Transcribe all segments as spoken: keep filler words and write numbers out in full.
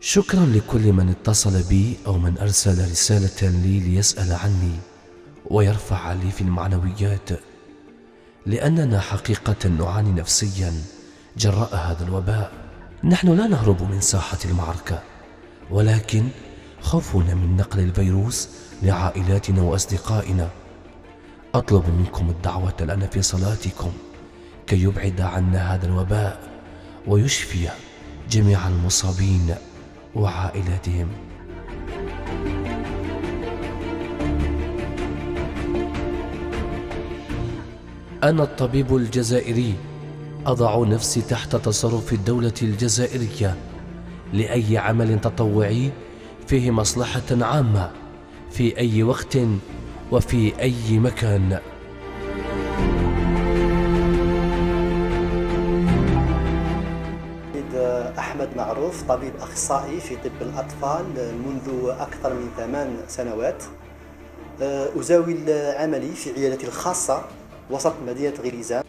شكرا لكل من اتصل بي أو من أرسل رسالة لي ليسأل عني ويرفع لي في المعنويات، لأننا حقيقة نعاني نفسيا جراء هذا الوباء. نحن لا نهرب من ساحة المعركة، ولكن خوفنا من نقل الفيروس لعائلاتنا وأصدقائنا. أطلب منكم الدعوة لنا في صلاتكم كي يبعد عنا هذا الوباء ويشفي جميع المصابين وعائلاتهم. أنا الطبيب الجزائري أضع نفسي تحت تصرف الدولة الجزائرية لأي عمل تطوعي فيه مصلحة عامة في أي وقت وفي أي مكان. أحمد معروف، طبيب أخصائي في طب الأطفال منذ أكثر من ثمان سنوات. أزاول عملي في عيادتي الخاصة وسط مدينة غليزان.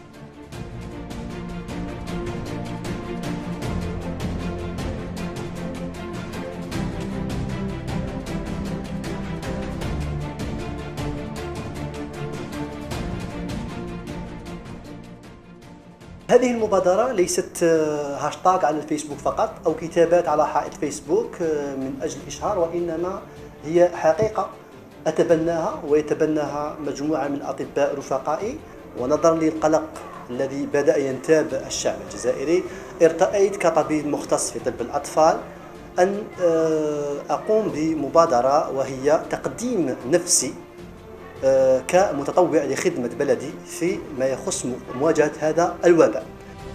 هذه المبادرة ليست هاشتاغ على الفيسبوك فقط أو كتابات على حائط فيسبوك من أجل الإشهار، وإنما هي حقيقة أتبناها ويتبناها مجموعة من الأطباء رفقائي. ونظرا للقلق الذي بدأ ينتاب الشعب الجزائري، ارتأيت كطبيب مختص في طب الأطفال أن أقوم بمبادرة، وهي تقديم نفسي كمتطوع لخدمة بلدي في ما يخص مواجهة هذا الوباء.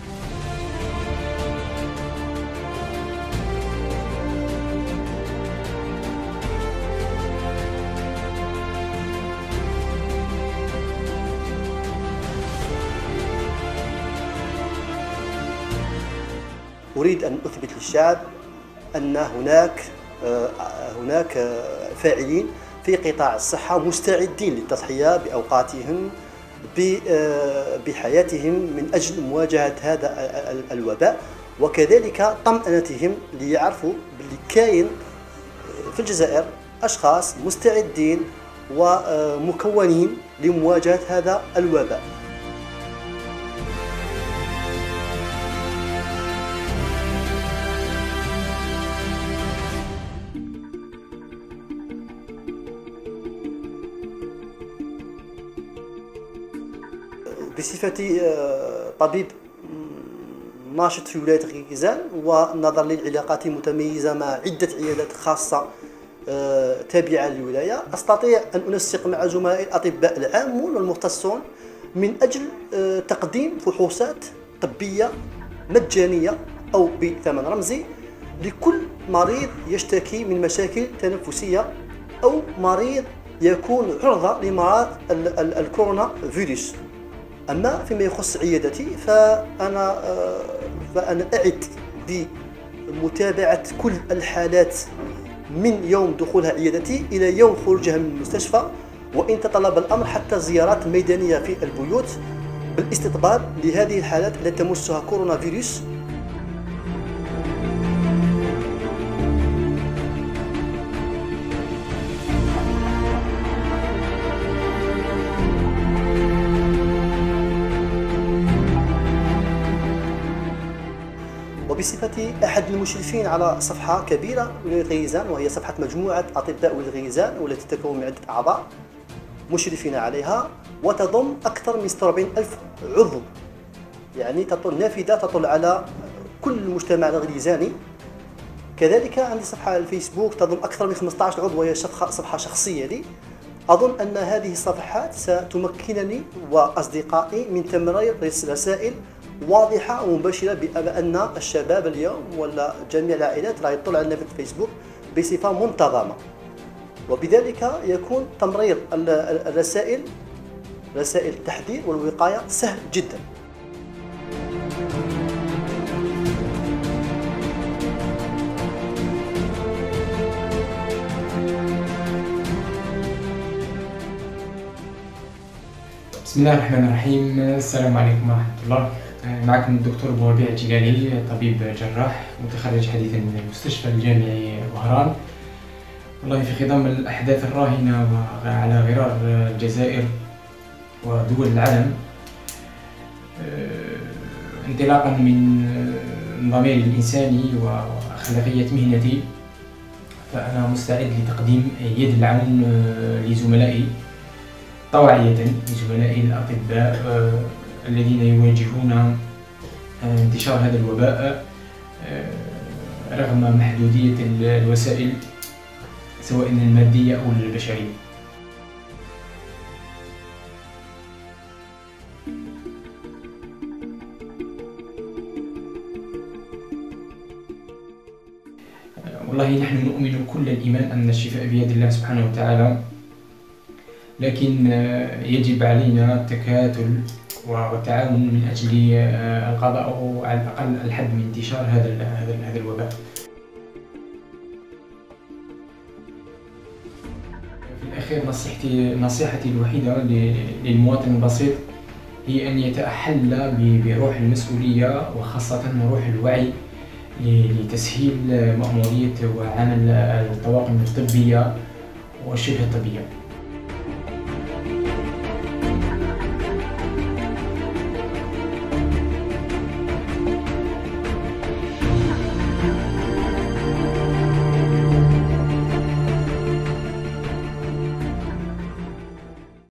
أريد أن أثبت للشعب أن هناك هناك فاعلين في قطاع الصحة مستعدين للتضحية بأوقاتهم بحياتهم من أجل مواجهة هذا الوباء، وكذلك طمأنتهم ليعرفوا باللي كاين في الجزائر أشخاص مستعدين ومكونين لمواجهة هذا الوباء. بصفتي طبيب ناشط في ولاية غليزان، ونظرا للعلاقات المتميزة مع عدة عيادات خاصة تابعة للولاية، أستطيع أن أنسق مع زملائي الأطباء العامون والمختصون من أجل تقديم فحوصات طبية مجانية أو بثمن رمزي لكل مريض يشتكي من مشاكل تنفسية أو مريض يكون عرضة لمرض الكورونا فيروس. أما فيما يخص عيادتي فأنا فأنا أعد بمتابعة كل الحالات من يوم دخولها عيادتي إلى يوم خروجها من المستشفى، وإن تطلب الأمر حتى زيارات ميدانية في البيوت بالاستطباب لهذه الحالات التي تمسها كورونا فيروس. وبصفتي أحد المشرفين على صفحة كبيرة ولاية غليزان، وهي صفحة مجموعة أطباء ولاية غليزان، والتي تتكون من عدة أعضاء مشرفين عليها، وتضم أكثر من ستة وأربعين ألف عضو، يعني تطل نافذة تطل على كل المجتمع الغليزاني. كذلك عندي صفحة على الفيسبوك تضم أكثر من خمسة عشر عضو، وهي صفحة شخصية لي. أظن أن هذه الصفحات ستمكنني وأصدقائي من تمرير رسائل واضحة ومباشرة بأن الشباب اليوم ولا جميع العائلات راه يطلع على نافذة فيسبوك بصفة منتظمة، وبذلك يكون تمرير الرسائل رسائل التحذير والوقاية سهل جدا. بسم الله الرحمن الرحيم. السلام عليكم ورحمة الله. معكم الدكتور بوربيع الجلالي، طبيب جراح متخرج حديثا من المستشفى الجامعي وهران. والله في خضم الأحداث الراهنة وعلى غرار الجزائر ودول العالم، انطلاقا من ضميري الإنساني وأخلاقية مهنتي، فأنا مستعد لتقديم يد العون لزملائي طوعية، لزملائي الأطباء الذين يواجهون انتشار هذا الوباء رغم محدودية الوسائل سواء المادية أو البشرية. والله نحن نؤمن كل الإيمان أن الشفاء بيد الله سبحانه وتعالى، لكن يجب علينا التكاتل والتعاون من أجل القضاء أو على الأقل الحد من انتشار هذا هذا هذا الوباء. في الأخير نصيحتي نصيحتي الوحيدة للمواطن البسيط هي أن يتحلى بروح المسؤولية وخاصة روح الوعي لتسهيل مأمورية وعمل الطواقم الطبية وشبه الطبية.